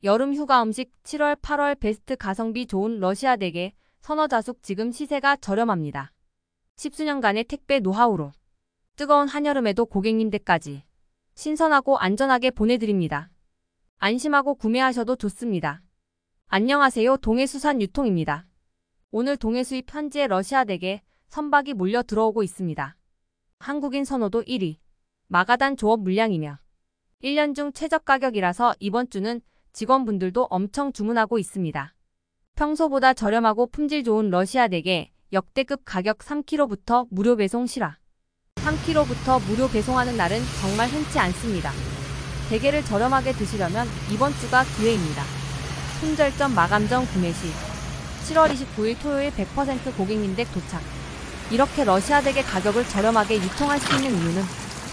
여름 휴가 음식 7월, 8월 베스트 가성비 좋은 러시아 대게, 선어자숙 지금 시세가 저렴합니다. 10수년간의 택배 노하우로 뜨거운 한여름에도 고객님 댁까지 신선하고 안전하게 보내드립니다. 안심하고 구매하셔도 좋습니다. 안녕하세요. 동해수산유통입니다. 오늘 동해 수입 현지의 러시아 대게, 선박이 몰려 들어오고 있습니다. 한국인 선호도 1위, 마가단 조업 물량이며 1년 중 최저 가격이라서 이번 주는 직원분들도 엄청 주문하고 있습니다. 평소보다 저렴하고 품질 좋은 러시아 대게, 역대급 가격 3kg부터 무료 배송 실화. 3kg부터 무료 배송하는 날은 정말 흔치 않습니다. 대게를 저렴하게 드시려면 이번 주가 기회입니다. 품절점 마감전 구매 시 7월 29일 토요일 100% 고객님 댁 도착. 이렇게 러시아 대게 가격을 저렴하게 유통할 수 있는 이유는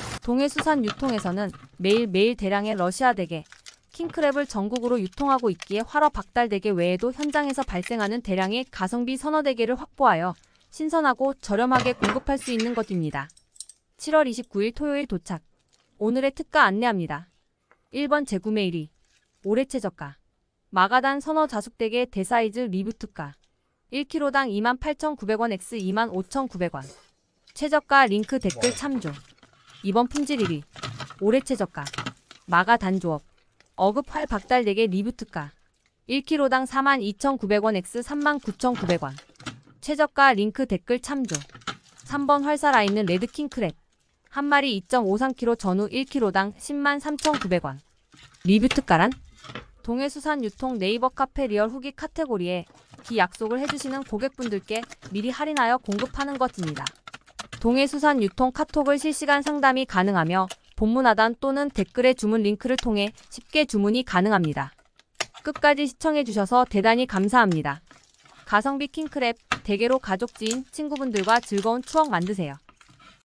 동해수산유통에서는 매일매일 대량의 러시아 대게, 킹크랩을 전국으로 유통하고 있기에 활어 박달대게 외에도 현장에서 발생하는 대량의 가성비 선어대게를 확보하여 신선하고 저렴하게 공급할 수 있는 것입니다. 7월 29일 토요일 도착. 오늘의 특가 안내합니다. 1번 재구매 1위. 올해 최저가. 마가단 선어 자숙대게 대사이즈 리뷰 특가. 1kg당 28,900원 x 25,900원. 최저가 링크 댓글 참조. 2번 품질 1위. 올해 최저가. 마가단 조업. 어급 활 박달대게 리뷰 특가. 1kg당 42,900원 x 39,900원. 최저가 링크 댓글 참조. 3번 활살아 있는 레드킹 크랩. 한 마리 2.53kg 전후 1kg당 103,900원. 리뷰 특가란? 동해수산유통 네이버 카페 리얼 후기 카테고리에 기약속을 해주시는 고객분들께 미리 할인하여 공급하는 것입니다. 동해수산유통 카톡을 실시간 상담이 가능하며 본문 하단 또는 댓글의 주문 링크를 통해 쉽게 주문이 가능합니다. 끝까지 시청해주셔서 대단히 감사합니다. 가성비 킹크랩, 대게로 가족, 지인, 친구분들과 즐거운 추억 만드세요.